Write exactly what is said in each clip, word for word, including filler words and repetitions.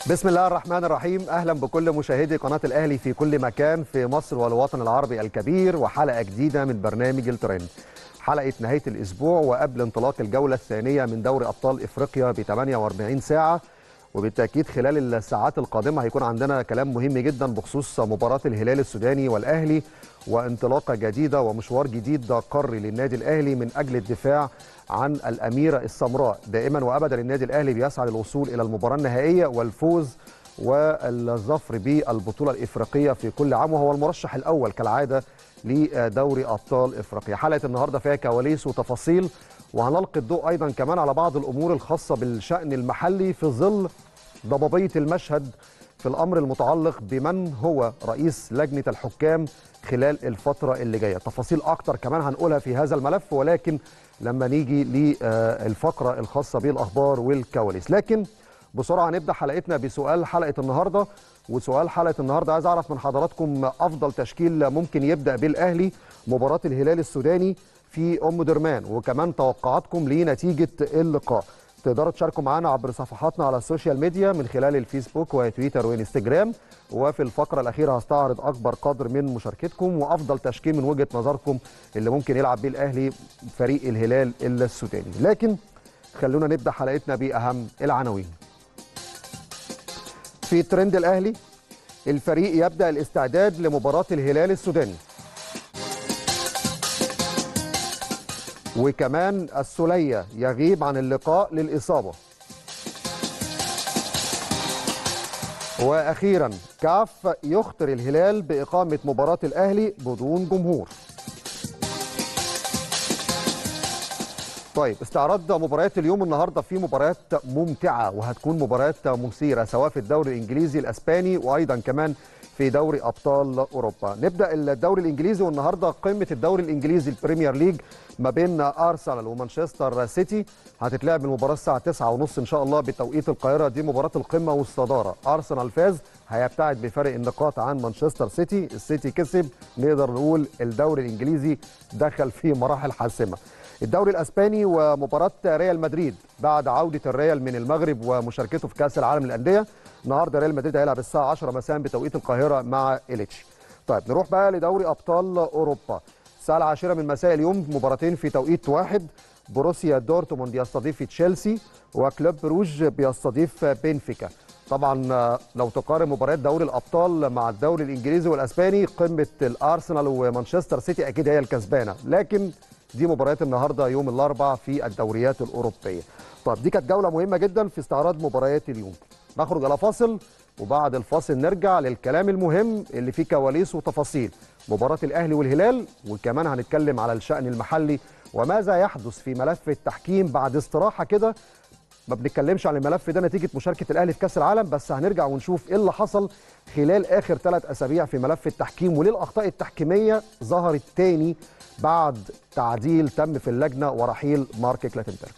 بسم الله الرحمن الرحيم. أهلا بكل مشاهدي قناة الأهلي في كل مكان في مصر والوطن العربي الكبير، وحلقة جديدة من برنامج الترند، حلقة نهاية الأسبوع وقبل انطلاق الجولة الثانية من دوري أبطال إفريقيا ب ثمانية وأربعين ساعة. وبالتأكيد خلال الساعات القادمة هيكون عندنا كلام مهم جدا بخصوص مباراة الهلال السوداني والأهلي، وانطلاقة جديدة ومشوار جديد قاري للنادي الأهلي من أجل الدفاع عن الأميرة السمراء. دائما وأبدا النادي الأهلي بيسعى للوصول إلى المباراة النهائية والفوز والظفر بالبطولة الإفريقية في كل عام، وهو المرشح الأول كالعادة لدوري أبطال إفريقيا. حلقة النهاردة فيها كواليس وتفاصيل، وهنلقي الضوء أيضا كمان على بعض الأمور الخاصة بالشأن المحلي في ظل ضبابية المشهد في الأمر المتعلق بمن هو رئيس لجنة الحكام خلال الفترة اللي جاية. تفاصيل أكتر كمان هنقولها في هذا الملف، ولكن لما نيجي للفقرة الخاصة بالأخبار والكواليس. لكن بسرعة نبدأ حلقتنا بسؤال حلقة النهاردة، وسؤال حلقة النهاردة عايز أعرف من حضراتكم أفضل تشكيل ممكن يبدأ بالأهلي مباراة الهلال السوداني في أم درمان، وكمان توقعاتكم لنتيجة اللقاء. تقدروا تشاركوا معنا عبر صفحاتنا على السوشيال ميديا من خلال الفيسبوك وتويتر وانستجرام، وفي الفقرة الأخيرة هستعرض أكبر قدر من مشاركتكم وأفضل تشكيل من وجهة نظركم اللي ممكن يلعب بيه الأهلي فريق الهلال السوداني. لكن خلونا نبدأ حلقتنا بأهم العناوين. في ترند الأهلي، الفريق يبدأ الاستعداد لمباراة الهلال السوداني. وكمان السولية يغيب عن اللقاء للإصابة. وأخيرا كاف يخطر الهلال بإقامة مباراة الأهلي بدون جمهور. طيب، استعراض مباريات اليوم النهارده في مباريات ممتعة وهتكون مباريات مثيرة سواء في الدوري الإنجليزي الأسباني وأيضا كمان في دوري أبطال أوروبا. نبدأ الدوري الإنجليزي، والنهارده قمة الدوري الإنجليزي البريمير ليج ما بين أرسنال ومانشستر سيتي. هتتلعب المباراة الساعة تسعة وثلاثين إن شاء الله بتوقيت القاهرة. دي مباراة القمة والصدارة. أرسنال فاز هيبتعد بفارق النقاط عن مانشستر سيتي، السيتي كسب، نقدر نقول الدوري الإنجليزي دخل في مراحل حاسمة. الدوري الاسباني ومباراه ريال مدريد بعد عوده الريال من المغرب ومشاركته في كاس العالم للانديه. النهارده ريال مدريد هيلعب الساعه عشرة مساء بتوقيت القاهره مع إليتش. طيب نروح بقى لدوري ابطال اوروبا. الساعه العاشرة من مساء اليوم مباراتين في توقيت واحد. بروسيا دورتموند يستضيف تشيلسي، وكلوب بروج بيستضيف بنفيكا. طبعا لو تقارن مباريات دوري الابطال مع الدوري الانجليزي والاسباني، قمه الارسنال ومانشستر سيتي اكيد هي الكسبانه، لكن دي مباريات النهارده يوم الاربعاء في الدوريات الاوروبيه. طب دي كانت جوله مهمه جدا في استعراض مباريات اليوم. نخرج على فاصل، وبعد الفاصل نرجع للكلام المهم اللي فيه كواليس وتفاصيل مباراه الاهلي والهلال، وكمان هنتكلم على الشأن المحلي وماذا يحدث في ملف التحكيم بعد استراحه كده. ما بنتكلمش عن الملف ده نتيجه مشاركه الاهلي في كاس العالم، بس هنرجع ونشوف ايه اللي حصل خلال اخر ثلاث اسابيع في ملف التحكيم، وليه الاخطاء التحكيميه ظهرت تاني بعد تعديل تم في اللجنه ورحيل مارك كلاتنبرج.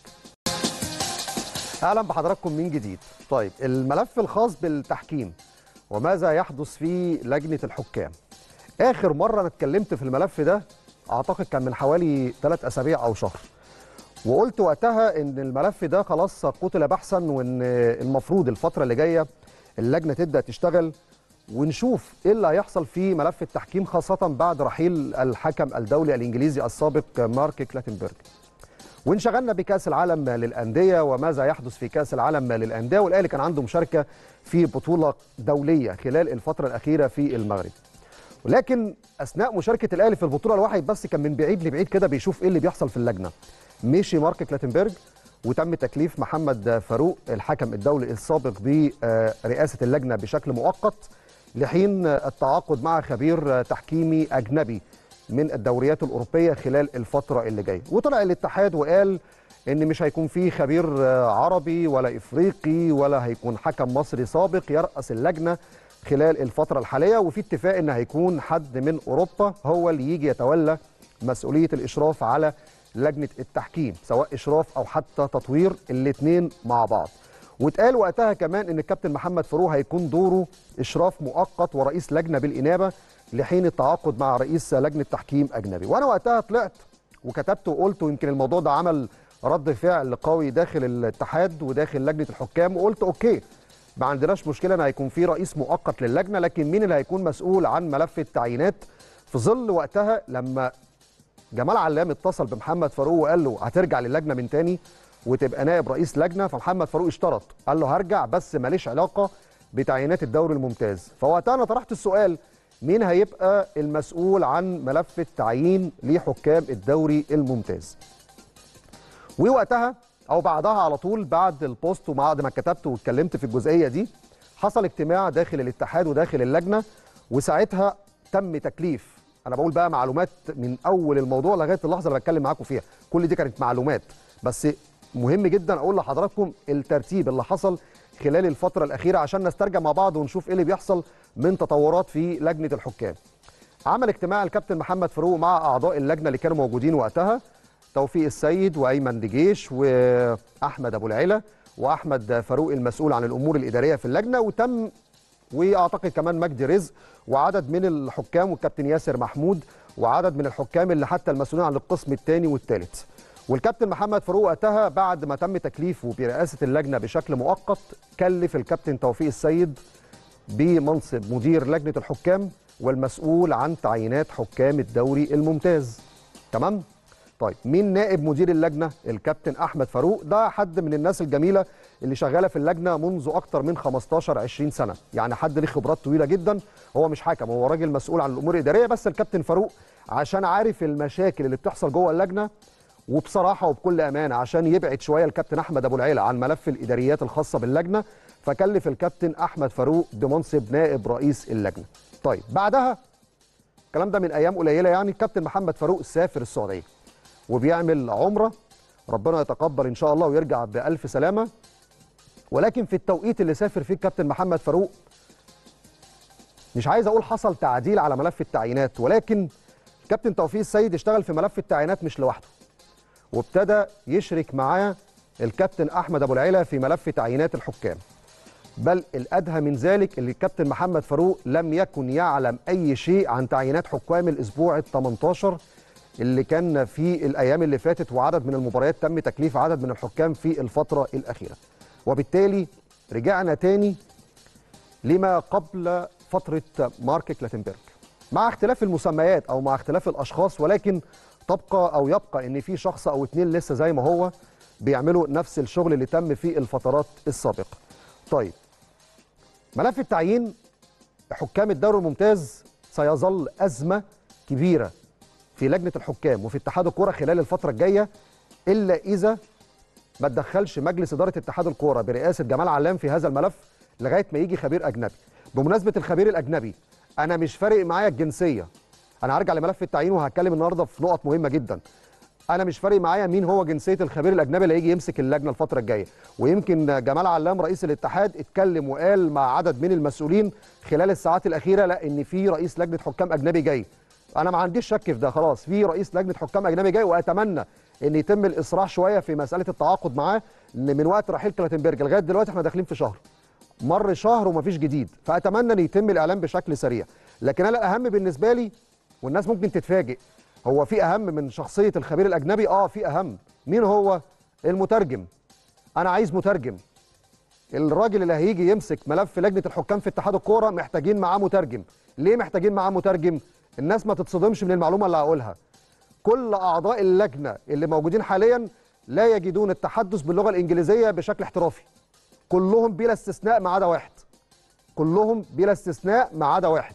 اهلا بحضراتكم من جديد. طيب، الملف الخاص بالتحكيم وماذا يحدث في لجنه الحكام. اخر مره انا اتكلمت في الملف ده اعتقد كان من حوالي ثلاث اسابيع او شهر، وقلت وقتها ان الملف ده خلاص قتل بحثا، وان المفروض الفتره اللي جايه اللجنه تبدا تشتغل ونشوف ايه اللي هيحصل في ملف التحكيم، خاصه بعد رحيل الحكم الدولي الانجليزي السابق مارك كلاتنبرج. وانشغلنا بكاس العالم للانديه وماذا يحدث في كاس العالم للانديه، والاهلي كان عنده مشاركه في بطوله دوليه خلال الفتره الاخيره في المغرب. ولكن اثناء مشاركه الاهلي في البطوله الواحد بس كان من بعيد لبعيد كده بيشوف ايه اللي بيحصل في اللجنه. مشي مارك كلاتنبرج وتم تكليف محمد فاروق الحكم الدولي السابق برئاسه اللجنه بشكل مؤقت لحين التعاقد مع خبير تحكيمي اجنبي من الدوريات الاوروبيه خلال الفتره اللي جايه. وطلع الاتحاد وقال ان مش هيكون فيه خبير عربي ولا افريقي ولا هيكون حكم مصري سابق يرأس اللجنه خلال الفتره الحاليه، وفي اتفاق ان هيكون حد من اوروبا هو اللي يجي يتولى مسؤوليه الاشراف على لجنه التحكيم، سواء اشراف او حتى تطوير، الاثنين مع بعض. واتقال وقتها كمان ان الكابتن محمد فاروق هيكون دوره اشراف مؤقت ورئيس لجنه بالانابه لحين التعاقد مع رئيس لجنه تحكيم اجنبي. وانا وقتها طلعت وكتبت وقلت، ويمكن الموضوع ده عمل رد فعل قوي داخل الاتحاد وداخل لجنه الحكام، وقلت اوكي ما عندناش مشكله ان هيكون في رئيس مؤقت للجنه، لكن مين اللي هيكون مسؤول عن ملف التعيينات في ظل وقتها لما جمال علام اتصل بمحمد فاروق وقال له هترجع للجنه من تاني وتبقى نائب رئيس لجنه، فمحمد فاروق اشترط قال له هرجع بس ماليش علاقه بتعيينات الدوري الممتاز. فوقتها انا طرحت السؤال مين هيبقى المسؤول عن ملف التعيين لحكام الدوري الممتاز. ووقتها او بعدها على طول بعد البوست وبعد ما كتبت واتكلمت في الجزئيه دي حصل اجتماع داخل الاتحاد وداخل اللجنه، وساعتها تم تكليف، انا بقول بقى معلومات من اول الموضوع لغايه اللحظه اللي بتكلم معاكم فيها، كل دي كانت معلومات، بس مهم جدا اقول لحضراتكم الترتيب اللي حصل خلال الفتره الاخيره عشان نسترجع مع بعض ونشوف ايه اللي بيحصل من تطورات في لجنه الحكام. عمل اجتماع الكابتن محمد فاروق مع اعضاء اللجنه اللي كانوا موجودين وقتها، توفيق السيد وايمن دجيش واحمد ابو العلا واحمد فاروق المسؤول عن الامور الاداريه في اللجنه، وتم واعتقد كمان مجدي رزق وعدد من الحكام والكابتن ياسر محمود وعدد من الحكام اللي حتى المسؤولين عن القسم الثاني والثالث. والكابتن محمد فاروق وقتها بعد ما تم تكليفه برئاسه اللجنه بشكل مؤقت كلف الكابتن توفيق السيد بمنصب مدير لجنه الحكام والمسؤول عن تعيينات حكام الدوري الممتاز. تمام؟ طيب مين نائب مدير اللجنه؟ الكابتن احمد فاروق، ده حد من الناس الجميله اللي شغاله في اللجنه منذ اكتر من خمستاشر عشرين سنه، يعني حد ليه خبرات طويله جدا، هو مش حكم، هو راجل مسؤول عن الامور الاداريه، بس الكابتن فاروق عشان عارف المشاكل اللي بتحصل جوه اللجنه وبصراحه وبكل امانه عشان يبعد شويه الكابتن احمد ابو العلا عن ملف الاداريات الخاصه باللجنه، فكلف الكابتن احمد فاروق بمنصب نائب رئيس اللجنه. طيب بعدها الكلام ده من ايام قليله، يعني الكابتن محمد فاروق سافر السعوديه وبيعمل عمره، ربنا يتقبل ان شاء الله ويرجع بالف سلامه. ولكن في التوقيت اللي سافر فيه الكابتن محمد فاروق مش عايز اقول حصل تعديل على ملف التعيينات، ولكن الكابتن توفيق السيد اشتغل في ملف التعيينات مش لوحده، وابتدى يشرك معاه الكابتن احمد ابو العلا في ملف تعيينات الحكام. بل الادهى من ذلك اللي الكابتن محمد فاروق لم يكن يعلم اي شيء عن تعيينات حكام الاسبوع ال تمنتاشر اللي كان في الايام اللي فاتت، وعدد من المباريات تم تكليف عدد من الحكام في الفتره الاخيره. وبالتالي رجعنا تاني لما قبل فتره مارك كلاتنبرج، مع اختلاف المسميات او مع اختلاف الاشخاص، ولكن تبقى او يبقى ان في شخص او اتنين لسه زي ما هو بيعملوا نفس الشغل اللي تم في الفترات السابقه. طيب ملف التعيين حكام الدوري الممتاز سيظل ازمه كبيره في لجنه الحكام وفي اتحاد الكوره خلال الفتره الجايه، الا اذا ما تدخلش مجلس اداره اتحاد الكوره برئاسه جمال علام في هذا الملف لغايه ما يجي خبير اجنبي. بمناسبه الخبير الاجنبي، انا مش فارق معايا الجنسيه، انا هرجع لملف التعيين وهتكلم النهارده في نقط مهمه جدا. انا مش فارق معايا مين هو جنسيه الخبير الاجنبي اللي هيجي يمسك اللجنه الفتره الجايه، ويمكن جمال علام رئيس الاتحاد اتكلم وقال مع عدد من المسؤولين خلال الساعات الاخيره لا ان في رئيس لجنه حكام اجنبي جاي. انا ما عنديش شك في ده، خلاص في رئيس لجنه حكام اجنبي جاي، واتمنى ان يتم الاسراع شويه في مساله التعاقد معاه، ان من وقت رحيل كلاتنبرج لغايه دلوقتي احنا داخلين في شهر، مر شهر ومفيش جديد، فاتمنى ان يتم الاعلان بشكل سريع. لكن انا الاهم بالنسبه لي والناس ممكن تتفاجئ، هو في اهم من شخصيه الخبير الاجنبي؟ اه في اهم. مين هو؟ المترجم. انا عايز مترجم. الراجل اللي هيجي يمسك ملف لجنه الحكام في اتحاد الكوره محتاجين معاه مترجم. ليه محتاجين معاه مترجم؟ الناس ما تتصدمش من المعلومه اللي هقولها. كل اعضاء اللجنه اللي موجودين حاليا لا يجدون التحدث باللغه الانجليزيه بشكل احترافي. كلهم بلا استثناء ما عدا واحد. كلهم بلا استثناء ما عدا واحد.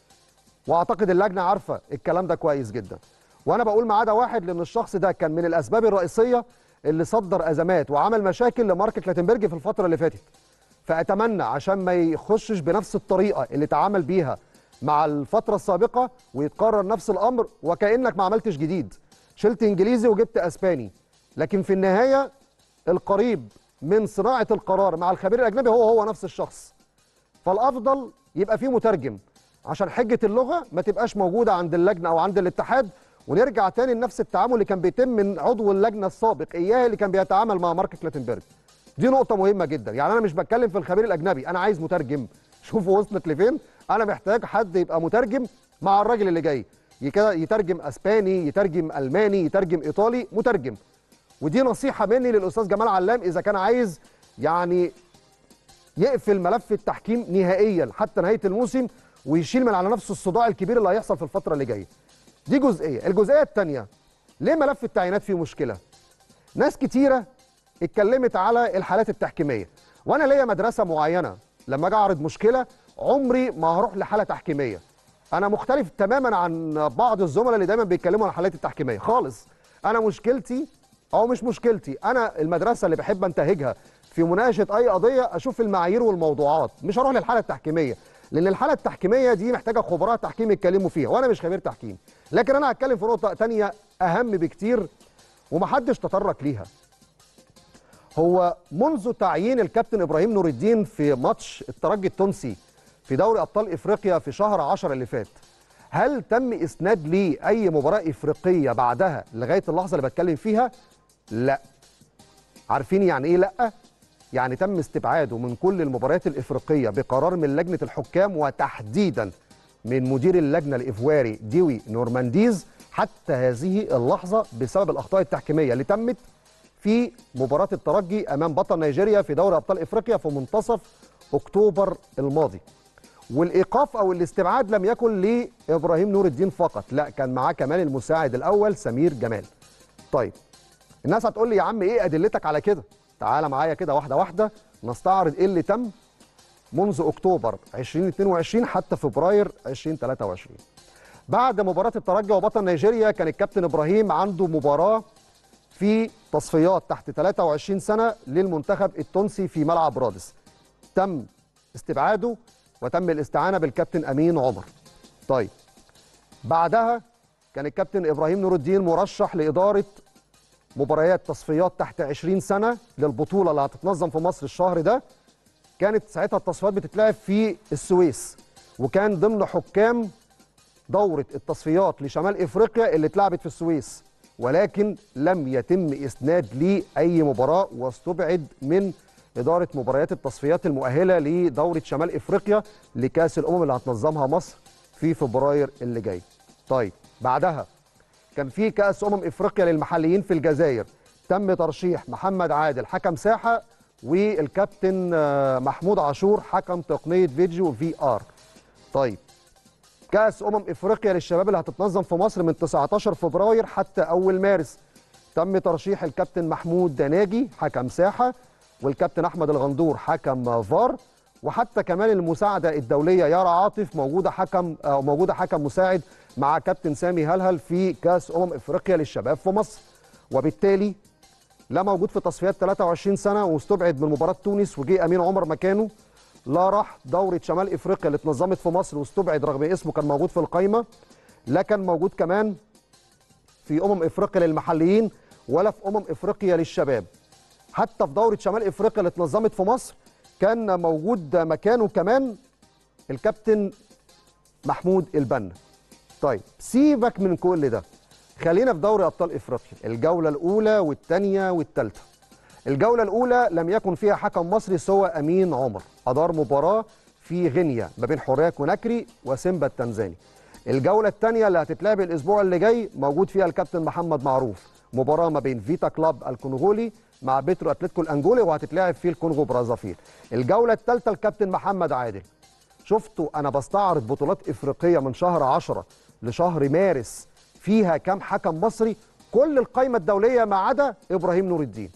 واعتقد اللجنه عارفه الكلام ده كويس جدا. وانا بقول ما عدا واحد لان الشخص ده كان من الاسباب الرئيسيه اللي صدر ازمات وعمل مشاكل لمارك كلاتنبرج في الفتره اللي فاتت. فاتمنى عشان ما يخشش بنفس الطريقه اللي اتعامل بيها مع الفتره السابقه ويتكرر نفس الامر وكانك ما عملتش جديد. شلت انجليزي وجبت اسباني، لكن في النهايه القريب من صناعه القرار مع الخبير الاجنبي هو هو نفس الشخص. فالافضل يبقى فيه مترجم عشان حجه اللغه ما تبقاش موجوده عند اللجنه او عند الاتحاد، ونرجع تاني لنفس التعامل اللي كان بيتم من عضو اللجنه السابق اياه اللي كان بيتعامل مع مارك كلاتنبرج. دي نقطه مهمه جدا، يعني انا مش بتكلم في الخبير الاجنبي، انا عايز مترجم. شوفوا وصلت لفين؟ انا محتاج حد يبقى مترجم مع الراجل اللي جاي، يترجم اسباني، يترجم الماني، يترجم ايطالي، مترجم. ودي نصيحه مني للاستاذ جمال علام اذا كان عايز يعني يقفل ملف التحكيم نهائيا حتى نهايه الموسم، ويشيل من على نفسه الصداع الكبير اللي هيحصل في الفتره اللي جايه. دي جزئيه. الجزئيه الثانيه، ليه ملف التعيينات فيه مشكله؟ ناس كتيره اتكلمت على الحالات التحكيميه، وانا ليا مدرسه معينه لما اجي اعرض مشكله عمري ما هروح لحاله تحكيميه. انا مختلف تماما عن بعض الزملاء اللي دايما بيتكلموا عن الحالات التحكيميه خالص. انا مشكلتي او مش مشكلتي، انا المدرسه اللي بحب انتهجها في مناقشه اي قضيه اشوف المعايير والموضوعات، مش هروح للحاله التحكيميه، لان الحاله التحكيميه دي محتاجه خبراء تحكيم يتكلموا فيها، وانا مش خبير تحكيم. لكن انا هتكلم في نقطه ثانيه اهم بكتير ومحدش تطرق ليها. هو منذ تعيين الكابتن ابراهيم نور الدين في ماتش الترجي التونسي في دوري ابطال افريقيا في شهر عشرة اللي فات، هل تم اسناد ليه اي مباراه افريقيه بعدها لغايه اللحظه اللي بتكلم فيها؟ لا. عارفين يعني ايه لا؟ يعني تم استبعاده من كل المباريات الافريقيه بقرار من لجنه الحكام، وتحديدا من مدير اللجنه الايفواري ديوي نورمانديز حتى هذه اللحظه بسبب الاخطاء التحكيميه اللي تمت في مباراه الترجي امام بطل نيجيريا في دوري ابطال افريقيا في منتصف اكتوبر الماضي. والايقاف او الاستبعاد لم يكن لابراهيم نور الدين فقط، لا، كان معاه كمان المساعد الاول سمير جمال. طيب الناس هتقول لي يا عم ايه ادلتك على كده؟ تعالى معايا كده واحده واحده نستعرض ايه اللي تم منذ اكتوبر ألفين واثنين وعشرين حتى فبراير ألفين وثلاثة وعشرين. بعد مباراه الترجي وبطل نيجيريا كان الكابتن ابراهيم عنده مباراه في تصفيات تحت ثلاثة وعشرين سنه للمنتخب التونسي في ملعب رادس، تم استبعاده وتم الاستعانه بالكابتن امين عمر. طيب بعدها كان الكابتن ابراهيم نور الدين مرشح لاداره مباريات تصفيات تحت عشرين سنه للبطوله اللي هتتنظم في مصر الشهر ده. كانت ساعتها التصفيات بتتلعب في السويس، وكان ضمن حكام دوره التصفيات لشمال افريقيا اللي اتلعبت في السويس، ولكن لم يتم اسناد ليه اي مباراه واستبعد من اداره مباريات التصفيات المؤهله لدوره شمال افريقيا لكاس الامم اللي هتنظمها مصر في فبراير اللي جاي. طيب بعدها كان في كاس امم افريقيا للمحليين في الجزائر، تم ترشيح محمد عادل حكم ساحه والكابتن محمود عاشور حكم تقنيه فيديو في ار. طيب كاس امم افريقيا للشباب اللي هتتنظم في مصر من تسعة عشر فبراير حتى اول مارس، تم ترشيح الكابتن محمود دناجي حكم ساحه والكابتن احمد الغندور حكم فار، وحتى كمان المساعده الدوليه يارا عاطف موجوده حكم أو موجوده حكم مساعد مع كابتن سامي هلهل في كاس امم افريقيا للشباب في مصر. وبالتالي لا موجود في تصفيات ثلاثة وعشرين سنه واستبعد من مباراه تونس وجي امين عمر مكانه، لا راح دوره شمال افريقيا اللي اتنظمت في مصر واستبعد رغم اسمه كان موجود في القائمه، لا كان موجود كمان في امم افريقيا للمحليين ولا في امم افريقيا للشباب. حتى في دوره شمال افريقيا اللي اتنظمت في مصر كان موجود مكانه كمان الكابتن محمود البنا. طيب سيبك من كل ده، خلينا في دوري ابطال افريقيا الجوله الاولى والثانيه والثالثه. الجوله الاولى لم يكن فيها حكم مصري سوى امين عمر، ادار مباراه في غينيا ما بين حوريه كوناكري وسيمبا التنزاني. الجوله الثانيه اللي هتتلعب الاسبوع اللي جاي موجود فيها الكابتن محمد معروف، مباراه ما بين فيتا كلاب الكونغولي مع بيترو اتلتيكو الانجولي وهتتلعب في الكونغو برازافيل. الجوله الثالثه الكابتن محمد عادل. شفتوا انا بستعرض بطولات افريقيه من شهر عشرة لشهر مارس فيها كام حكم مصري؟ كل القائمه الدوليه ما عدا ابراهيم نور الدين.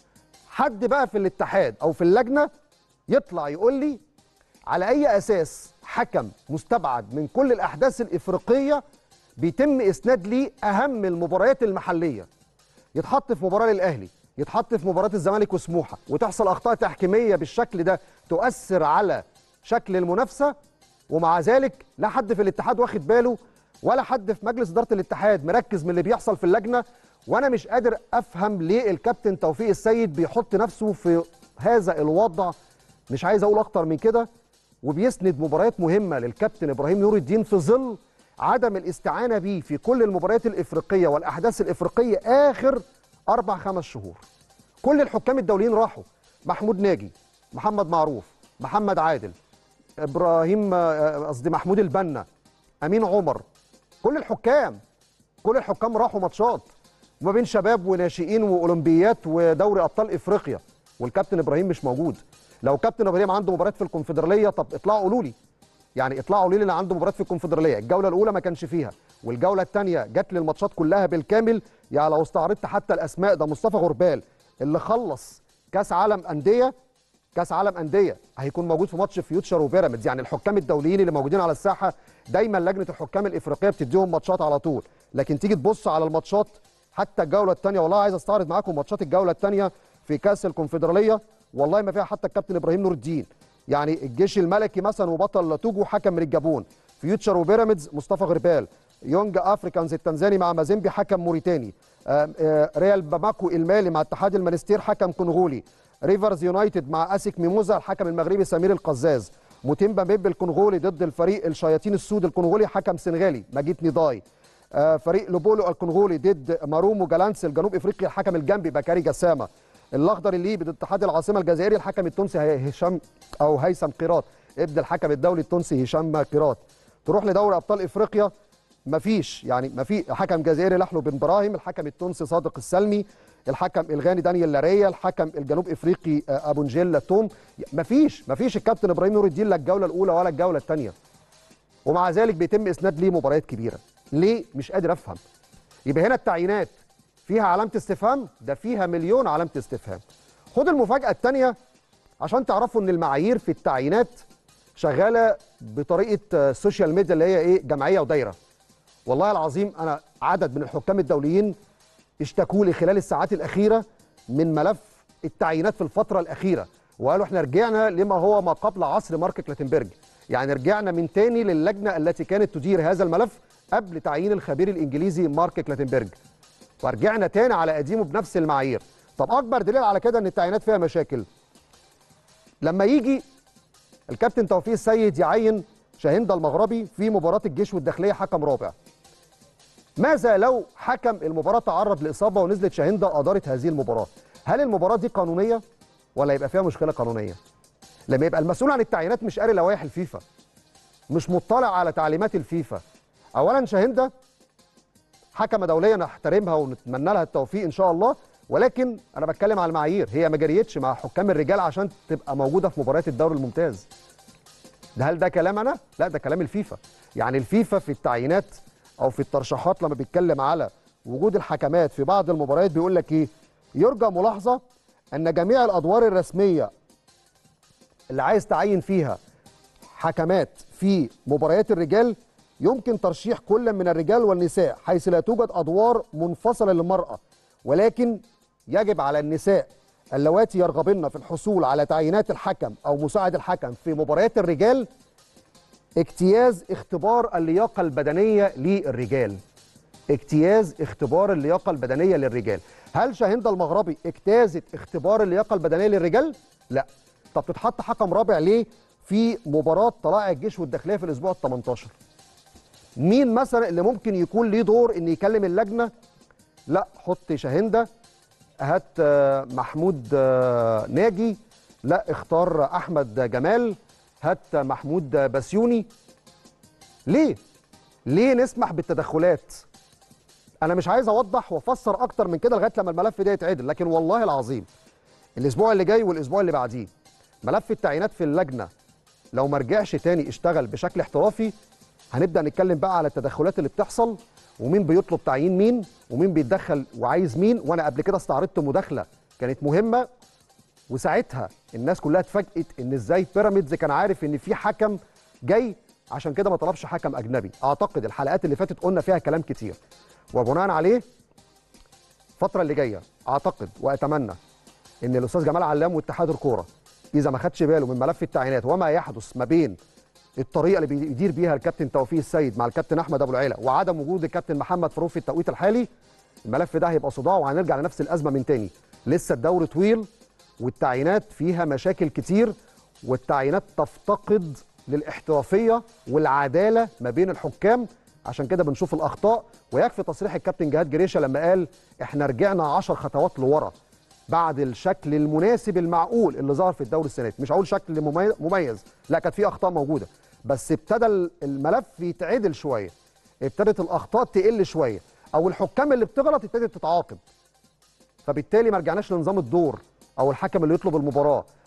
حد بقى في الاتحاد او في اللجنه يطلع يقول لي على اي اساس حكم مستبعد من كل الاحداث الافريقيه بيتم اسناد ليه اهم المباريات المحليه، يتحط في مباراه للاهلي، يتحط في مباراه الزمالك وسموحه، وتحصل اخطاء تحكيميه بالشكل ده تؤثر على شكل المنافسه، ومع ذلك لا حد في الاتحاد واخد باله ولا حد في مجلس اداره الاتحاد مركز من اللي بيحصل في اللجنه. وانا مش قادر افهم ليه الكابتن توفيق السيد بيحط نفسه في هذا الوضع، مش عايز اقول اكتر من كده، وبيسند مباريات مهمه للكابتن ابراهيم نور الدين في ظل عدم الاستعانه بيه في كل المباريات الافريقيه والاحداث الافريقيه اخر اربع خمس شهور. كل الحكام الدوليين راحوا، محمود ناجي، محمد معروف، محمد عادل، ابراهيم قصدي محمود البنا، امين عمر، كل الحكام كل الحكام راحوا ماتشات وما بين شباب وناشئين واولمبيات ودوري ابطال افريقيا، والكابتن ابراهيم مش موجود. لو كابتن ابراهيم عنده مباراه في الكونفدراليه، طب اطلعوا قولوا لي، يعني اطلعوا قولوا لي اللي عنده مباراه في الكونفدراليه. الجوله الاولى ما كانش فيها، والجوله الثانيه جت للماتشات كلها بالكامل. يعني لو استعرضت حتى الاسماء، ده مصطفى غربال اللي خلص كاس عالم انديه، كاس عالم انديه هيكون موجود في ماتش فيوتشر وبيراميدز. يعني الحكام الدوليين اللي موجودين على الساحه دايما لجنه الحكام الافريقيه بتديهم ماتشات على طول، لكن تيجي تبص على الماتشات حتى الجوله الثانيه، والله عايز استعرض معاكم ماتشات الجوله الثانيه في كاس الكونفدراليه، والله ما فيها حتى الكابتن ابراهيم نور الدين. يعني الجيش الملكي مثلا وبطل توجو حكم من الجابون، فيوتشر وبيراميدز مصطفى غربال، يونج افريكانز التنزاني مع مازيمبي حكم موريتاني، آآ آآ ريال باماكو المالي مع اتحاد المنستير حكم كونغولي، ريفرز يونايتد مع اسك ميموزا الحكم المغربي سمير القزاز، موتيمبا ميب الكونغولي ضد الفريق الشياطين السود الكونغولي حكم سنغالي ماجيت نيداي، فريق لوبولو الكونغولي ضد مارومو جالانس الجنوب افريقي الحكم الجنبي بكاري جسامه، الاخضر الليبي ضد اتحاد العاصمه الجزائري الحكم التونسي هشام او هيثم قيراط ابن الحكم الدولي التونسي هشام قيراط. تروح لدوري ابطال افريقيا مفيش، يعني مفيش حكم جزائري لحلو بن براهيم، الحكم التونسي صادق السلمي، الحكم الغاني دانيال لاريا، الحكم الجنوب افريقي ابو نجيل توم. مفيش مفيش الكابتن ابراهيم نور الدين لا الجوله الاولى ولا الجوله الثانيه، ومع ذلك بيتم اسناد ليه مباريات كبيره. ليه؟ مش قادر افهم. يبقى هنا التعيينات فيها علامه استفهام، ده فيها مليون علامه استفهام. خد المفاجاه الثانيه عشان تعرفوا ان المعايير في التعيينات شغاله بطريقه السوشيال ميديا اللي هي ايه، جمعيه ودايره. والله العظيم انا عدد من الحكام الدوليين اشتكوا لي خلال الساعات الاخيره من ملف التعيينات في الفتره الاخيره، وقالوا احنا رجعنا لما هو ما قبل عصر مارك كلاتنبرج، يعني رجعنا من تاني للجنه التي كانت تدير هذا الملف قبل تعيين الخبير الانجليزي مارك كلاتنبرج، ورجعنا تاني على قديمه بنفس المعايير. طب اكبر دليل على كده ان التعيينات فيها مشاكل، لما يجي الكابتن توفيق السيد يعين شاهندة المغربي في مباراه الجيش والداخليه حكم رابع، ماذا لو حكم المباراه تعرض لاصابه ونزلت شاهندة ادارت هذه المباراه؟ هل المباراه دي قانونيه ولا يبقى فيها مشكله قانونيه؟ لما يبقى المسؤول عن التعيينات مش قاري لوائح الفيفا، مش مطلع على تعليمات الفيفا. اولا شاهندة حكمه دوليه نحترمها ونتمنى لها التوفيق ان شاء الله، ولكن انا بتكلم على المعايير، هي ما جريتش مع حكام الرجال عشان تبقى موجوده في مباريات الدوري الممتاز. ده هل ده كلام انا؟ لا، ده كلام الفيفا. يعني الفيفا في التعيينات او في الترشيحات لما بيتكلم على وجود الحكمات في بعض المباريات بيقول لك ايه؟ يرجى ملاحظه ان جميع الادوار الرسميه اللي عايز تعين فيها حكمات في مباريات الرجال يمكن ترشيح كل من الرجال والنساء، حيث لا توجد ادوار منفصله للمراه، ولكن يجب على النساء اللواتي يرغبن في الحصول على تعيينات الحكم او مساعد الحكم في مباريات الرجال اجتياز اختبار اللياقه البدنيه للرجال. اجتياز اختبار اللياقه البدنيه للرجال. هل شاهندة المغربي اجتازت اختبار اللياقه البدنيه للرجال؟ لا. طب تتحط حكم رابع ليه في مباراه طلائع الجيش والداخليه في الاسبوع ال تمنتاشر؟ مين مثلا اللي ممكن يكون ليه دور ان يكلم اللجنه؟ لا، حط شاهندة، هات محمود ناجي، لا اختار احمد جمال، هات محمود بسيوني. ليه؟ ليه نسمح بالتدخلات؟ انا مش عايز اوضح وافسر اكتر من كده لغايه لما الملف ده يتعدل، لكن والله العظيم الاسبوع اللي جاي والاسبوع اللي بعديه ملف التعيينات في اللجنه لو ما رجعش تاني اشتغل بشكل احترافي، هنبدا نتكلم بقى على التدخلات اللي بتحصل ومين بيطلب تعيين مين ومين بيتدخل وعايز مين. وانا قبل كده استعرضت مداخله كانت مهمه، وساعتها الناس كلها اتفاجئت ان ازاي بيراميدز كان عارف ان في حكم جاي، عشان كده ما طلبش حكم اجنبي. اعتقد الحلقات اللي فاتت قلنا فيها كلام كتير، وبناء عليه الفتره اللي جايه اعتقد واتمنى ان الاستاذ جمال علام واتحاد الكوره اذا ما خدش باله من ملف التعيينات وما يحدث ما بين الطريقه اللي بيدير بيها الكابتن توفيق السيد مع الكابتن احمد ابو العيله وعدم وجود الكابتن محمد فاروق في التوقيت الحالي، الملف ده هيبقى صداع وهنرجع لنفس الازمه من تاني. لسه الدوري طويل والتعيينات فيها مشاكل كتير، والتعيينات تفتقد للاحترافيه والعداله ما بين الحكام، عشان كده بنشوف الاخطاء. ويكفي تصريح الكابتن جهاد جريشه لما قال احنا رجعنا عشر خطوات لورا بعد الشكل المناسب المعقول اللي ظهر في الدوري السنه دي. مش هقول شكل مميز، لا، كانت في اخطاء موجوده، بس ابتدى الملف يتعدل شويه، ابتدت الاخطاء تقل شويه، او الحكام اللي بتغلط ابتدت تتعاقب. فبالتالي ما رجعناش لنظام الدور او الحكم اللي يطلب المباراه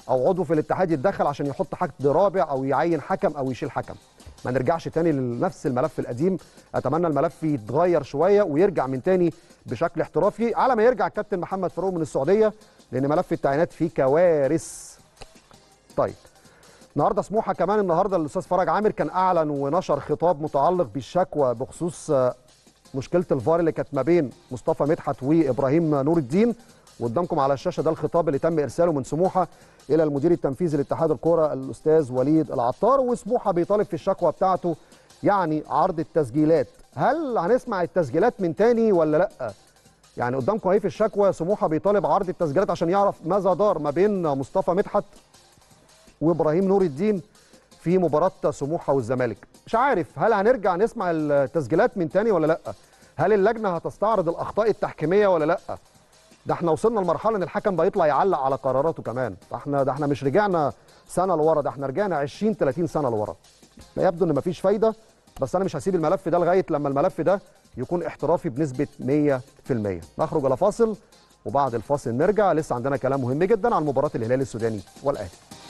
او عضو في الاتحاد يتدخل عشان يحط حد رابع او يعين حكم او يشيل حكم. ما نرجعش تاني لنفس الملف القديم. اتمنى الملف يتغير شويه ويرجع من تاني بشكل احترافي على ما يرجع الكابتن محمد فاروق من السعوديه، لان ملف التعيينات فيه كوارث. طيب النهارده سموحه كمان، النهارده الاستاذ فرج عامر كان اعلن ونشر خطاب متعلق بالشكوى بخصوص مشكله الفار اللي كانت ما بين مصطفى مدحت وابراهيم نور الدين. وقدامكم على الشاشه ده الخطاب اللي تم ارساله من سموحه الى المدير التنفيذي لاتحاد الكوره الاستاذ وليد العطار، وسموحه بيطالب في الشكوى بتاعته يعني عرض التسجيلات. هل هنسمع التسجيلات من تاني ولا لا؟ يعني قدامكم اهي في الشكوى سموحه بيطالب عرض التسجيلات عشان يعرف ماذا دار ما بين مصطفى مدحت وابراهيم نور الدين في مباراه سموحه والزمالك. مش عارف هل هنرجع نسمع التسجيلات من تاني ولا لا؟ هل اللجنه هتستعرض الاخطاء التحكيميه ولا لا؟ ده احنا وصلنا لمرحله ان الحكم بقى يطلع يعلق على قراراته كمان. ده احنا ده احنا مش رجعنا سنه لورا، ده احنا رجعنا عشرين ثلاثين سنه لورا. لا يبدو ان مفيش فايده، بس انا مش هسيب الملف ده لغايه لما الملف ده يكون احترافي بنسبه مية في المية. نخرج الى فاصل وبعد الفاصل نرجع، لسه عندنا كلام مهم جدا عن مباراه الهلال السوداني والاهلي.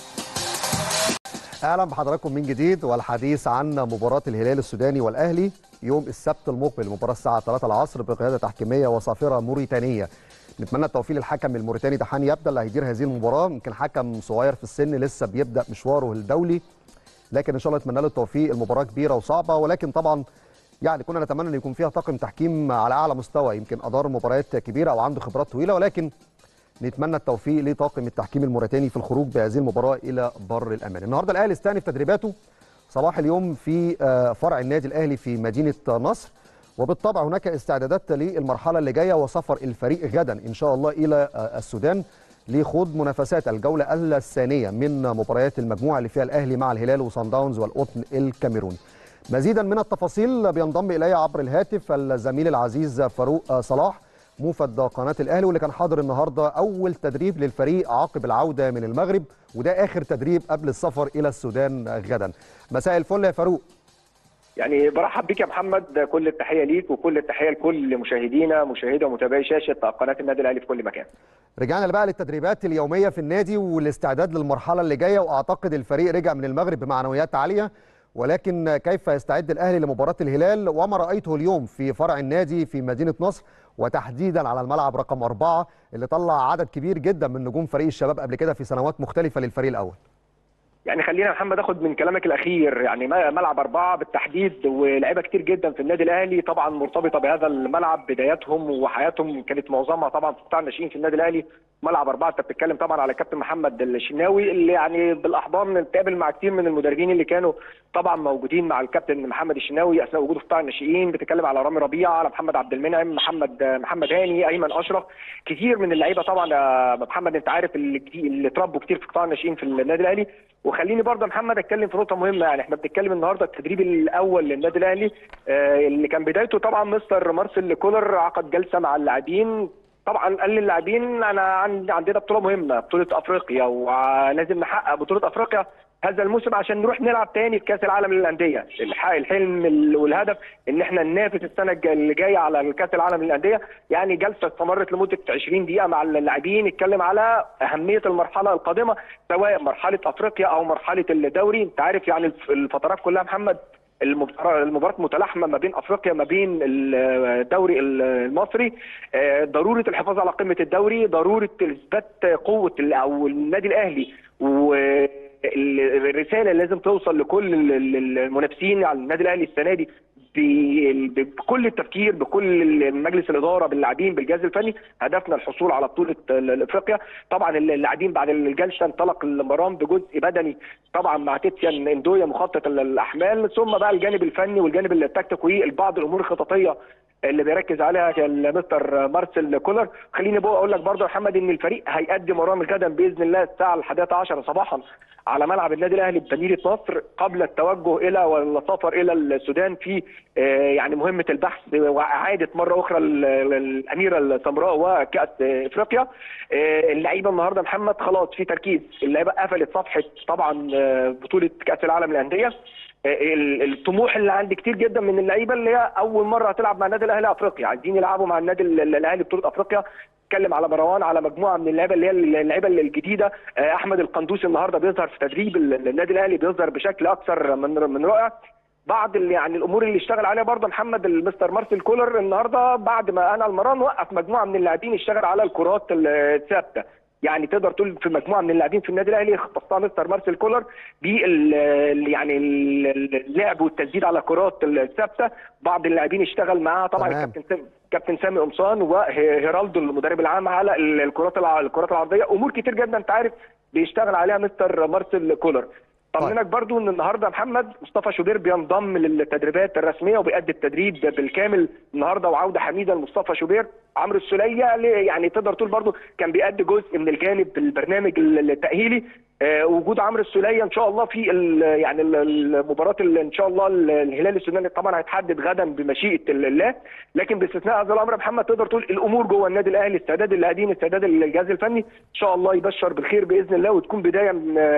اهلا بحضراتكم من جديد والحديث عن مباراه الهلال السوداني والاهلي يوم السبت المقبل. مباراه الساعه ثلاثة العصر بقياده تحكيميه وصافره موريتانيه. نتمنى التوفيق للحكم الموريتاني دحاني يبدا اللي هيدير هذه المباراه. يمكن حكم صغير في السن لسه بيبدا مشواره الدولي، لكن ان شاء الله نتمنى له التوفيق. المباراه كبيره وصعبه، ولكن طبعا يعني كنا نتمنى ان يكون فيها طاقم تحكيم على اعلى مستوى، يمكن ادار مباريات كبيره او عنده خبرات طويله، ولكن نتمنى التوفيق لطاقم التحكيم الموريتاني في الخروج بهذه المباراه الى بر الامان. النهارده الاهلي استأنف تدريباته صباح اليوم في فرع النادي الاهلي في مدينه نصر، وبالطبع هناك استعدادات للمرحله اللي جايه وسفر الفريق غدا ان شاء الله الى السودان لخوض منافسات الجوله الثانيه من مباريات المجموعه اللي فيها الاهلي مع الهلال وصن داونز والقطن الكاميروني. مزيدا من التفاصيل بينضم الي عبر الهاتف الزميل العزيز فاروق صلاح موفد قناه الاهلي، واللي كان حاضر النهارده اول تدريب للفريق عقب العوده من المغرب، وده اخر تدريب قبل السفر الى السودان غدا. مساء الفل يا فاروق. يعني برحب بيك يا محمد، كل التحيه ليك وكل التحيه لكل مشاهدينا مشاهدي ومتابعي شاشه قناه النادي الاهلي في كل مكان. رجعنا بقى للتدريبات اليوميه في النادي والاستعداد للمرحله اللي جايه، واعتقد الفريق رجع من المغرب بمعنويات عاليه، ولكن كيف يستعد الاهلي لمباراه الهلال وما رايته اليوم في فرع النادي في مدينه نصر، وتحديدا على الملعب رقم أربعة اللي طلع عدد كبير جدا من نجوم فريق الشباب قبل كده في سنوات مختلفه للفريق الاول؟ يعني خلينا يا محمد اخد من كلامك الاخير، يعني ملعب أربعة بالتحديد ولاعيبه كتير جدا في النادي الاهلي طبعا مرتبطه بهذا الملعب، بداياتهم وحياتهم كانت معظمها طبعا في قطاع الناشئين في النادي الاهلي. ملعب أربعة انت بتتكلم طبعا على كابتن محمد الشناوي اللي يعني بالاحضان نتقابل مع كتير من المدربين اللي كانوا طبعا موجودين مع الكابتن محمد الشناوي اثناء وجوده في قطاع الناشئين. بتتكلم على رامي ربيعه، على محمد عبد المنعم، محمد محمد هاني، ايمن اشرف، كتير من اللعيبه طبعا يا محمد انت عارف اللي, اللي اتربوا كتير في قطاع الناشئين في النادي الاهلي. وخليني برضه يا محمد اتكلم في نقطه مهمه، يعني احنا بنتكلم النهارده التدريب الاول للنادي الاهلي آه اللي كان بدايته طبعا مستر مارسيل كولر عقد جلسه مع اللاعبين. طبعا قال للاعبين انا عندنا بطوله مهمه، بطوله افريقيا، ولازم نحقق بطوله افريقيا هذا الموسم عشان نروح نلعب تاني في كاس العالم للانديه. الحلم والهدف ان احنا ننافس السنه اللي جايه على كاس العالم للانديه. يعني جلسه استمرت لمده عشرين دقيقه مع اللاعبين، اتكلم على اهميه المرحله القادمه سواء مرحله افريقيا او مرحله الدوري. انت عارف يعني الفترات كلها محمد المباراه متلاحمه ما بين افريقيا ما بين الدوري المصري، ضروره الحفاظ على قمه الدوري، ضروره اثبات قوه او النادي الاهلي، والرساله اللي لازم توصل لكل المنافسين على النادي الاهلي السنه دي بكل التفكير، بكل مجلس الاداره، باللاعبين، بالجهاز الفني، هدفنا الحصول على بطوله افريقيا. طبعا اللاعبين بعد الجلسه انطلق المرام بجزء بدني طبعا مع تيتيان اندويا مخطط الاحمال، ثم بقى الجانب الفني والجانب التكتيكي والبعض الامور الخططيه اللي بيركز عليها المستر مارسيل كولر. خليني بقى اقول لك برضه يا محمد ان الفريق هيقدم مرام غدا باذن الله الساعه الحادية عشرة صباحا على ملعب النادي الاهلي بمدينه نصر قبل التوجه الى والسفر الى السودان في يعني مهمه البحث واعاده مره اخرى الاميره السمراء وكاس افريقيا. اللعيبه النهارده محمد خلاص في تركيز، اللعيبه قفلت صفحه طبعا بطوله كاس العالم للانديه. الطموح اللي عند كتير جدا من اللعيبه اللي هي اول مره هتلعب مع النادي الاهلي افريقيا، عايزين يلعبوا مع النادي الاهلي بطوله افريقيا اتكلم على مروان، على مجموعه من اللعيبه اللي هي اللعيبه الجديده. احمد القندوسي النهارده بيظهر في تدريب النادي الاهلي، بيظهر بشكل اكثر من من رائع. بعض اللي يعني الامور اللي اشتغل عليها برضه محمد المستر مارسيل كولر النهارده بعد ما انهى المران وقف مجموعه من اللاعبين يشتغل على الكرات الثابته. يعني تقدر تقول في مجموعه من اللاعبين في النادي الاهلي اختصها مستر مارسيل كولر بال يعني اللعب والتسديد على الكرات الثابته. بعض اللاعبين اشتغل معاها طبعا الكابتن كابتن سامي قمصان وهيرالدو المدرب العام على الكرات الكرات العرضيه. امور كتير جدا انت عارف بيشتغل عليها مستر مارسيل كولر. طمنك برضو ان النهارده محمد مصطفى شوبير بينضم للتدريبات الرسميه وبيأدي التدريب بالكامل النهارده، وعوده حميده لمصطفى شوبير. عمرو السوليه يعني تقدر تقول برضو كان بيأدي جزء من الجانب البرنامج التأهيلي. آه وجود عمرو السوليه ان شاء الله في يعني المباراه ان شاء الله الهلال السوداني طبعا هيتحدد غدا بمشيئه الله، لكن باستثناء هذا الامر محمد تقدر تقول الامور جوه النادي الاهلي، استعداد اللاعبين، استعداد الجهاز الفني ان شاء الله يبشر بالخير باذن الله، وتكون بدايه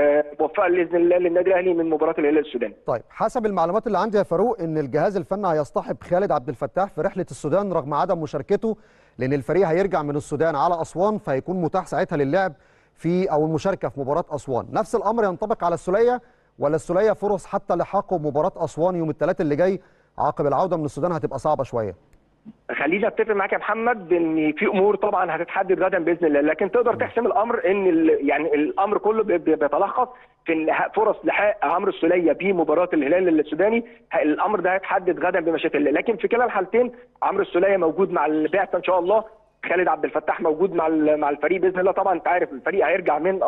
موفقه باذن الله للنادي الاهلي من مباراه الهلال السوداني. طيب حسب المعلومات اللي عندي يا فاروق ان الجهاز الفني هيصطحب خالد عبد الفتاح في رحله السودان رغم عدم مشاركته، لان الفريق هيرجع من السودان على اسوان فهيكون متاح ساعتها للعب في او المشاركه في مباراه اسوان. نفس الامر ينطبق على السوليه ولا السوليه فرص حتى لحاقه بمباراه اسوان يوم الثلاث اللي جاي عقب العوده من السودان هتبقى صعبه شويه؟ خليني اتفق معاك يا محمد ان في امور طبعا هتتحدد غدا باذن الله، لكن تقدر تحسم الامر ان يعني الامر كله بيتلخص في ان فرص لحاق عمرو السوليه بمباراه الهلال السوداني. الامر ده هيتحدد غدا بمشيئه الله، لكن في كلا الحالتين عمرو السوليه موجود مع البعثه ان شااء الله، خالد عبد الفتاح موجود مع مع الفريق باذن الله. طبعا انت عارف الفريق هيرجع من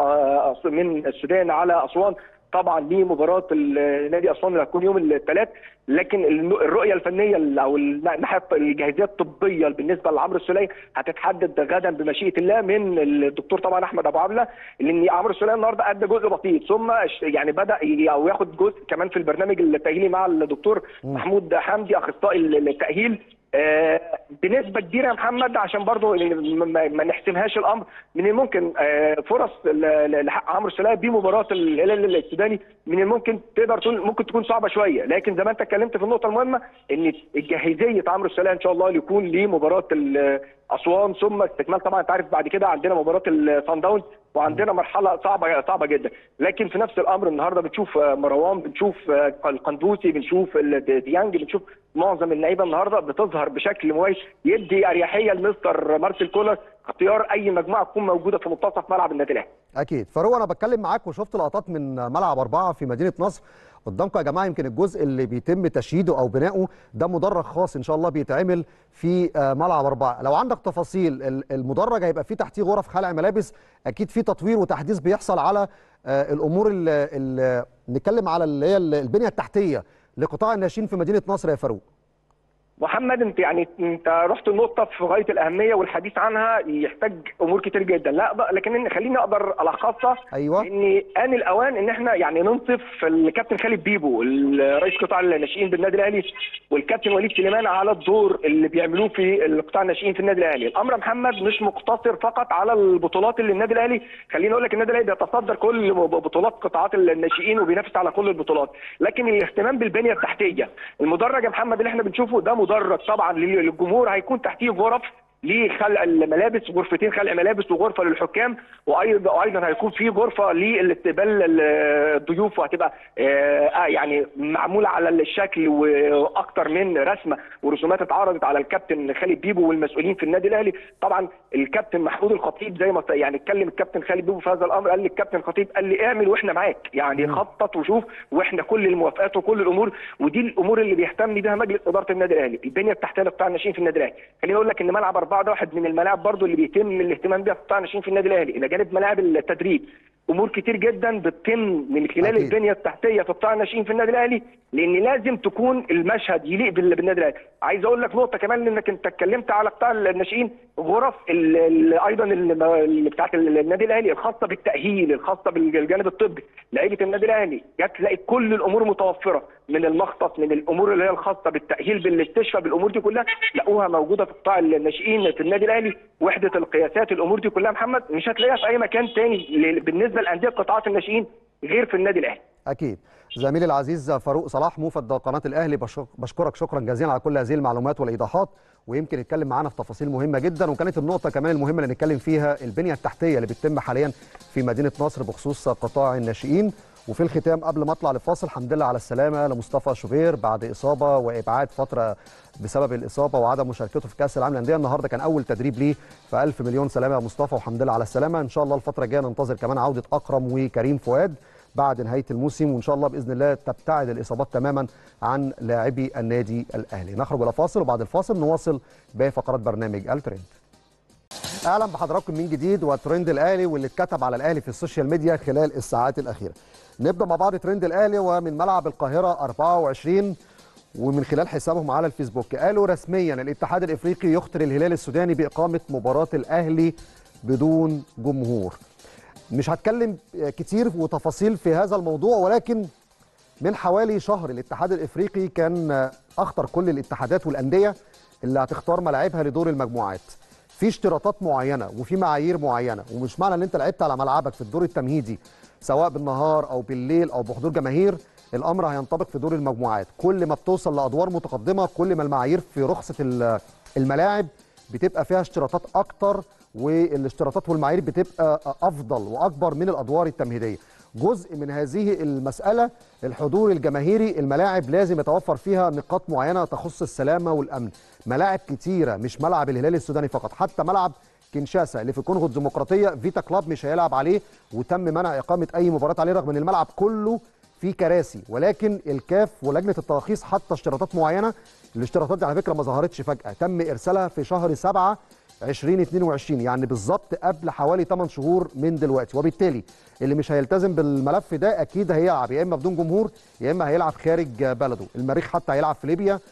من السودان على اسوان طبعا لمباراه نادي اسوان اللي هتكون يوم الثلاث، لكن الرؤيه الفنيه او الناحيه الجاهزيه الطبيه بالنسبه لعمرو السوليه هتتحدد غدا بمشيئه الله من الدكتور طبعا احمد ابو عبله، لان عمرو السوليه النهارده ادى جزء بسيط ثم يعني بدا او ياخد جزء كمان في البرنامج التاهيلي مع الدكتور محمود حمدي اخصائي التاهيل. آه بنسبه كبيره يا محمد عشان برضو ما نحسمهاش الامر من الممكن آه فرص لحق عمرو السوليه بمباراه الهلال السوداني من الممكن تقدر تقول ممكن تكون صعبه شويه، لكن زي ما انت اتكلمت في النقطه المهمه ان الجاهزيه عمرو السوليه ان شاء الله يكون لمباراه اسوان ثم استكمال. طبعا انت عارف بعد كده عندنا مباراه الصن داونز وعندنا مرحله صعبه صعبه جدا، لكن في نفس الامر النهارده بتشوف مروان، بنشوف القندوسي، بنشوف ديانج، بنشوف معظم اللعيبه النهارده بتظهر بشكل مميز يدي اريحيه لمستر مارسيل كولر اختيار اي مجموعه تكون موجوده في منتصف ملعب النادي الاهلي. اكيد فاروق انا بتكلم معاك وشفت لقطات من ملعب اربعه في مدينه نصر قدامكم يا جماعه، يمكن الجزء اللي بيتم تشييده او بناؤه ده مدرج خاص ان شاء الله بيتعمل في ملعب اربعه، لو عندك تفاصيل المدرج هيبقى فيه تحتيه غرف خلع ملابس، اكيد في تطوير وتحديث بيحصل على الامور اللي نتكلم على اللي هي البنيه التحتيه لقطاع الناشئين في مدينه نصر يا فاروق. محمد انت يعني انت رحت النقطه في غايه الاهميه والحديث عنها يحتاج امور كتير جدا، لا لكن خليني اقدر الخصها. ايوه ان ان الاوان ان احنا يعني ننصف الكابتن خالد بيبو رئيس قطاع الناشئين بالنادي الاهلي والكابتن وليد سليمان على الدور اللي بيعملوه في قطاع الناشئين في النادي الاهلي. الامر محمد مش مقتصر فقط على البطولات اللي النادي الاهلي، خليني اقول لك النادي الاهلي بيتصدر كل بطولات قطاعات الناشئين وبينافس على كل البطولات، لكن الاهتمام بالبنيه التحتيه. المدرج يا محمد اللي احنا بنشوفه ده مدرج طبعا للجمهور هيكون تحتيه غرف لخلع الملابس، غرفتين خلع ملابس وغرفه للحكام، وايضا ايضا هيكون في غرفه للاستقبال الضيوف وهتبقى آه يعني معموله على الشكل واكثر من رسمه ورسومات اتعرضت على الكابتن خالد بيبو والمسؤولين في النادي الاهلي. طبعا الكابتن محمود الخطيب زي ما يعني اتكلم الكابتن خالد بيبو في هذا الامر، قال لي الكابتن الخطيب قال لي اعمل واحنا معاك، يعني خطط وشوف واحنا كل الموافقات وكل الامور، ودي الامور اللي بيهتم بها مجلس اداره النادي الاهلي، البنيه التحتيه لقطاع الناشئين في النادي الاهلي. خليني اقول لك ان ملعب اربعه ده واحد من الملاعب برضو اللي بيتم الاهتمام بها في قطاع الناشئين في النادي الاهلي، الى جانب ملاعب التدريب امور كتير جدا بتتم من خلال أكيد. البنيه التحتيه في قطاع الناشئين في النادي الاهلي، لان لازم تكون المشهد يليق بالنادي الاهلي. عايز اقول لك نقطه كمان، لانك انت اتكلمت على قطاع الناشئين، غرف ال ال ايضا اللي بتاعت النادي الاهلي الخاصه بالتاهيل، الخاصه بالجانب الطبي، لعيبه النادي الاهلي جت تلاقي كل الامور متوفره، من المختص من الامور اللي هي الخاصه بالتاهيل بالاستشفاء بالامور دي كلها لقوها موجوده في قطاع الناشئين في النادي الاهلي. وحده القياسات الامور دي كلها محمد مش هتلاقيها في اي مكان تاني بالنسبه لانديه قطاعات الناشئين غير في النادي الاهلي. اكيد. زميلي العزيز فاروق صلاح موفد قناه الاهلي، بشكرك شكرا جزيلا على كل هذه المعلومات والايضاحات، ويمكن يتكلم معانا في تفاصيل مهمه جدا. وكانت النقطه كمان المهمه اللي نتكلم فيها البنيه التحتيه اللي بتتم حاليا في مدينه نصر بخصوص قطاع الناشئين. وفي الختام قبل ما اطلع لفاصل، الحمد لله على السلامه لمصطفى شوبير بعد اصابه وابعاد فتره بسبب الاصابه وعدم مشاركته في كاس العالم للانديه. النهارده كان اول تدريب ليه، فالف مليون سلامه يا مصطفى والحمد لله على السلامه. ان شاء الله الفتره الجايه ننتظر كمان عوده اكرم وكريم فؤاد بعد نهايه الموسم، وان شاء الله باذن الله تبتعد الاصابات تماما عن لاعبي النادي الاهلي. نخرج الى فاصل وبعد الفاصل نواصل باقي فقرات برنامج الترند. اهلا بحضراتكم من جديد وترند الاهلي واللي اتكتب على الاهلي في السوشيال ميديا خلال الساعات الاخيره. نبدا مع بعض ترند الاهلي ومن ملعب القاهره أربعة وعشرين، ومن خلال حسابهم على الفيسبوك قالوا رسميا الاتحاد الافريقي يخطر الهلال السوداني باقامه مباراه الاهلي بدون جمهور. مش هتكلم كتير وتفاصيل في هذا الموضوع، ولكن من حوالي شهر الاتحاد الافريقي كان اخطر كل الاتحادات والانديه اللي هتختار ملاعبها لدور المجموعات في اشتراطات معينه وفي معايير معينه. ومش معنى ان انت لعبت على ملعبك في الدور التمهيدي سواء بالنهار او بالليل او بحضور جماهير الامر هينطبق في دور المجموعات. كل ما بتوصل لادوار متقدمه كل ما المعايير في رخصه الملاعب بتبقى فيها اشتراطات اكتر، والاشتراطات والمعايير بتبقى افضل واكبر من الادوار التمهيديه. جزء من هذه المساله الحضور الجماهيري، الملاعب لازم يتوفر فيها نقاط معينه تخص السلامه والامن. ملاعب كتيره مش ملعب الهلال السوداني فقط، حتى ملعب كينشاسا اللي في الكونغو الديمقراطيه فيتا كلاب مش هيلعب عليه وتم منع اقامه اي مباراه عليه رغم ان الملعب كله فيه كراسي، ولكن الكاف ولجنه التراخيص حاطه اشتراطات معينه. الاشتراطات دي على فكره ما ظهرتش فجاه، تم ارسالها في شهر سبعة ألفين واثنين وعشرين، يعني بالظبط قبل حوالي ثمانية شهور من دلوقتي. وبالتالي اللي مش هيلتزم بالملف ده اكيد هيلعب يا اما بدون جمهور يا اما هيلعب خارج بلده. المريخ حتى هيلعب في ليبيا،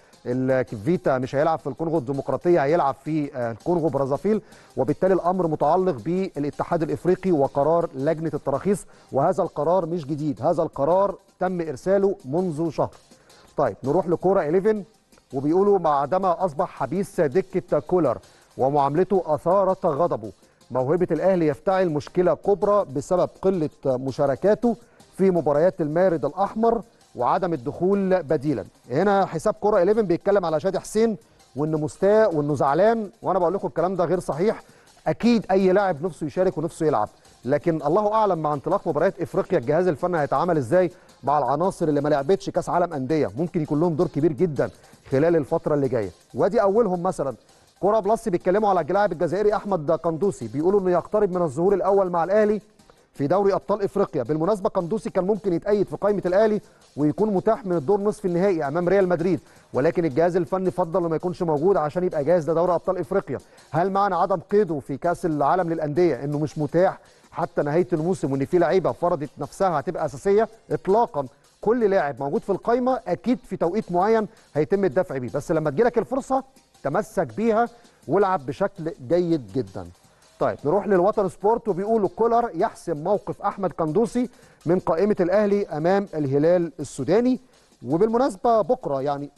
الفيتا مش هيلعب في الكونغو الديمقراطيه هيلعب في الكونغو برازافيل. وبالتالي الامر متعلق بالاتحاد الافريقي وقرار لجنه التراخيص، وهذا القرار مش جديد، هذا القرار تم ارساله منذ شهر. طيب نروح لكوره إحدى عشر، وبيقولوا بعدما اصبح حبيس دكه كولر ومعاملته اثارت غضبه، موهبه الاهلي يفتعل مشكله كبرى بسبب قله مشاركاته في مباريات المارد الاحمر وعدم الدخول بديلا. هنا حساب كوره إحدى عشر بيتكلم على شادي حسين وانه مستاء وانه زعلان، وانا بقول لكم الكلام ده غير صحيح. اكيد اي لاعب نفسه يشارك ونفسه يلعب، لكن الله اعلم مع انطلاق مباريات افريقيا الجهاز الفني هيتعامل ازاي مع العناصر اللي ما لعبتش كاس عالم انديه، ممكن يكون لهم دور كبير جدا خلال الفتره اللي جايه. وادي اولهم مثلا كوره بلس بيتكلموا على اللاعب الجزائري احمد قندوسي، بيقولوا انه يقترب من الظهور الاول مع الاهلي في دوري ابطال افريقيا. بالمناسبه قندوسي كان ممكن يتأيد في قائمه الاهلي ويكون متاح من الدور نصف النهائي امام ريال مدريد، ولكن الجهاز الفني فضل انه ما يكونش موجود عشان يبقى جاهز لدوري ابطال افريقيا. هل معنى عدم قيده في كاس العالم للانديه انه مش متاح حتى نهايه الموسم وان في لعيبه فرضت نفسها هتبقى اساسيه؟ اطلاقا. كل لاعب موجود في القائمه اكيد في توقيت معين هيتم الدفع بيه، بس لما تجيلك الفرصه تمسك بيها والعب بشكل جيد جدا. طيب نروح للوطن سبورت، وبيقولوا كولر يحسم موقف احمد قندوسي من قائمه الاهلي امام الهلال السوداني. وبالمناسبه بكره يعني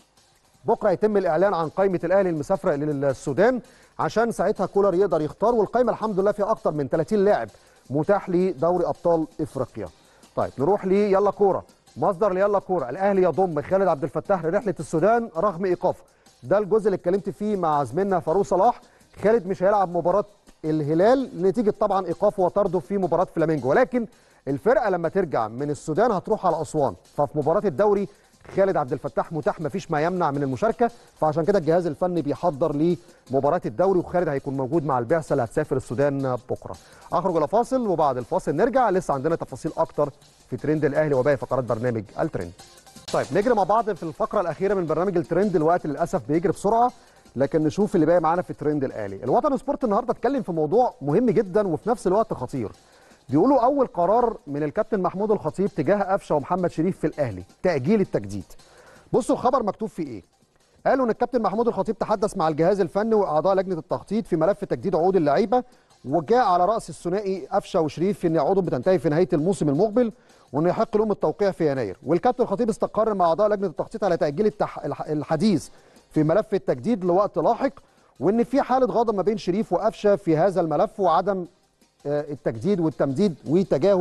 بكره يتم الاعلان عن قائمه الاهلي المسافره للسودان عشان ساعتها كولر يقدر يختار، والقائمه الحمد لله فيها اكتر من ثلاثين لاعب متاح لدوري ابطال افريقيا. طيب نروح لي يلا كوره، مصدر ليلا كوره، الاهلي يضم خالد عبد الفتاح لرحله السودان رغم ايقافه. ده الجزء اللي اتكلمت فيه مع زميلنا فاروق صلاح. خالد مش هيلعب مباراه الهلال نتيجه طبعا ايقافه وطرده في مباراه فلامينجو، ولكن الفرقه لما ترجع من السودان هتروح على اسوان، ففي مباراه الدوري خالد عبد الفتاح متاح، مفيش ما يمنع من المشاركه، فعشان كده الجهاز الفني بيحضر لمباراه الدوري، وخالد هيكون موجود مع البعثه اللي هتسافر السودان بكره. اخرج الى فاصل وبعد الفاصل نرجع، لسه عندنا تفاصيل اكتر في ترند الاهلي وباقي فقرات برنامج الترند. طيب نجري مع بعض في الفقره الاخيره من برنامج الترند، الوقت للاسف بيجري بسرعه، لكن نشوف اللي باقي معانا في ترند الاهلي. الوطن سبورت النهارده اتكلم في موضوع مهم جدا وفي نفس الوقت خطير. بيقولوا اول قرار من الكابتن محمود الخطيب تجاه قفشه ومحمد شريف في الاهلي تاجيل التجديد. بصوا الخبر مكتوب فيه ايه. قالوا ان الكابتن محمود الخطيب تحدث مع الجهاز الفني واعضاء لجنه التخطيط في ملف تجديد عقود اللعيبه، وجاء على راس الثنائي قفشه وشريف ان عقودهم بتنتهي في نهايه الموسم المقبل وانه يحق لهم التوقيع في يناير. والكابتن الخطيب استقر مع اعضاء لجنه التخطيط على تاجيل التح... الحديث في ملف التجديد لوقت لاحق، وان في حاله غضب ما بين شريف وقفشه في هذا الملف وعدم التجديد والتمديد وتجاهل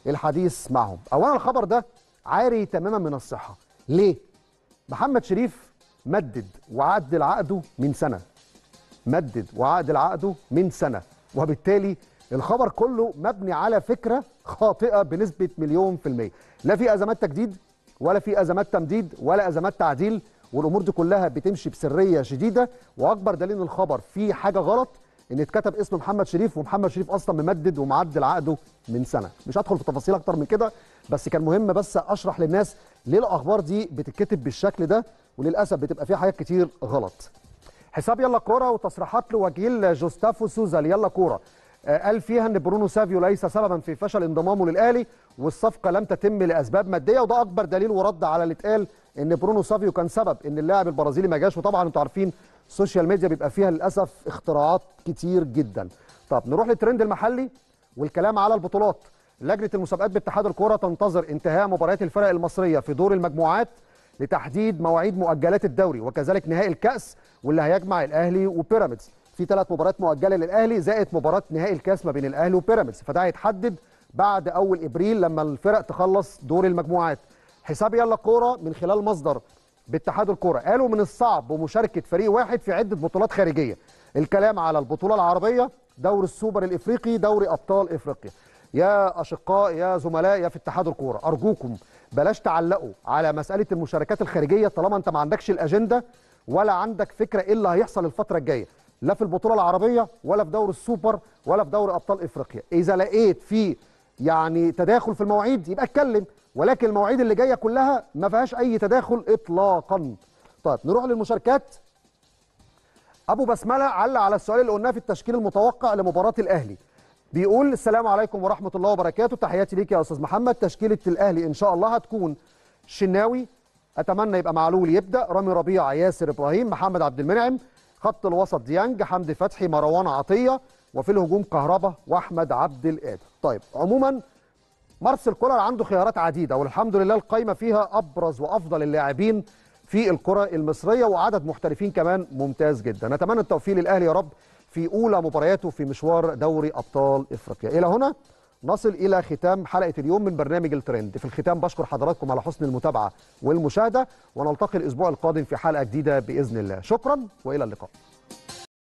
الحديث معهم. اولا الخبر ده عاري تماما من الصحه. ليه؟ محمد شريف مدد وعدل عقده من سنه مدد وعقد عقده من سنه وبالتالي الخبر كله مبني على فكره خاطئه بنسبه مليون في الميه. لا في ازمات تجديد ولا في ازمات تمديد ولا ازمات تعديل، والامور دي كلها بتمشي بسريه شديده. واكبر دليل ان الخبر فيه حاجه غلط ان اتكتب اسم محمد شريف، ومحمد شريف اصلا ممدد ومعدل عقده من سنه. مش هدخل في تفاصيل اكتر من كده، بس كان مهم بس اشرح للناس ليه الاخبار دي بتتكتب بالشكل ده، وللاسف بتبقى فيها حاجات كتير غلط. حساب يلا كوره وتصريحات لوكيل جوستافو سوزا ليلا كوره قال فيها ان برونو سافيو ليس سببا في فشل انضمامه للاهلي، والصفقه لم تتم لاسباب ماديه، وده اكبر دليل ورد على اللي اتقال ان برونو سافيو كان سبب ان اللاعب البرازيلي ما جاش. وطبعا انتوا عارفين السوشيال ميديا بيبقى فيها للاسف اختراعات كتير جدا. طب نروح للترند المحلي والكلام على البطولات. لجنه المسابقات باتحاد الكوره تنتظر انتهاء مباريات الفرق المصريه في دور المجموعات لتحديد مواعيد مؤجلات الدوري، وكذلك نهائي الكاس واللي هيجمع الاهلي وبيراميدز. في ثلاث مباريات مؤجله للاهلي زائد مباراه نهائي الكاس ما بين الاهلي وبيراميدز، فده هيتحدد بعد اول ابريل لما الفرق تخلص دور المجموعات. حساب يلا كوره من خلال مصدر باتحاد الكوره قالوا من الصعب مشاركه فريق واحد في عده بطولات خارجيه. الكلام على البطوله العربيه، دوري السوبر الافريقي، دوري ابطال افريقيا. يا اشقاء يا زملاء يا في اتحاد الكوره، ارجوكم بلاش تعلقوا على مساله المشاركات الخارجيه طالما انت ما عندكش الاجنده ولا عندك فكره ايه اللي هيحصل الفتره الجايه، لا في البطوله العربيه ولا في دوري السوبر ولا في دوري ابطال افريقيا. اذا لقيت في يعني تداخل في المواعيد يبقى اتكلم، ولكن المواعيد اللي جايه كلها ما فيهاش اي تداخل اطلاقا. طيب نروح للمشاركات. ابو بسمله علق على السؤال اللي قلناه في التشكيل المتوقع لمباراه الاهلي. بيقول السلام عليكم ورحمه الله وبركاته، تحياتي ليك يا استاذ محمد. تشكيله الاهلي ان شاء الله هتكون شناوي، اتمنى يبقى معلول يبدا، رامي ربيعه، ياسر ابراهيم، محمد عبد المنعم، خط الوسط ديانج، حمدي فتحي، مروان عطيه، وفي الهجوم كهربا واحمد عبد القادر. طيب عموما مارسيل كولر عنده خيارات عديده، والحمد لله القايمه فيها ابرز وافضل اللاعبين في الكره المصريه وعدد محترفين كمان ممتاز جدا. نتمنى التوفيق للاهلي يا رب في اولى مبارياته في مشوار دوري ابطال افريقيا. الى هنا نصل الى ختام حلقه اليوم من برنامج الترند. في الختام بشكر حضراتكم على حسن المتابعه والمشاهده، ونلتقي الاسبوع القادم في حلقه جديده باذن الله. شكرا والى اللقاء.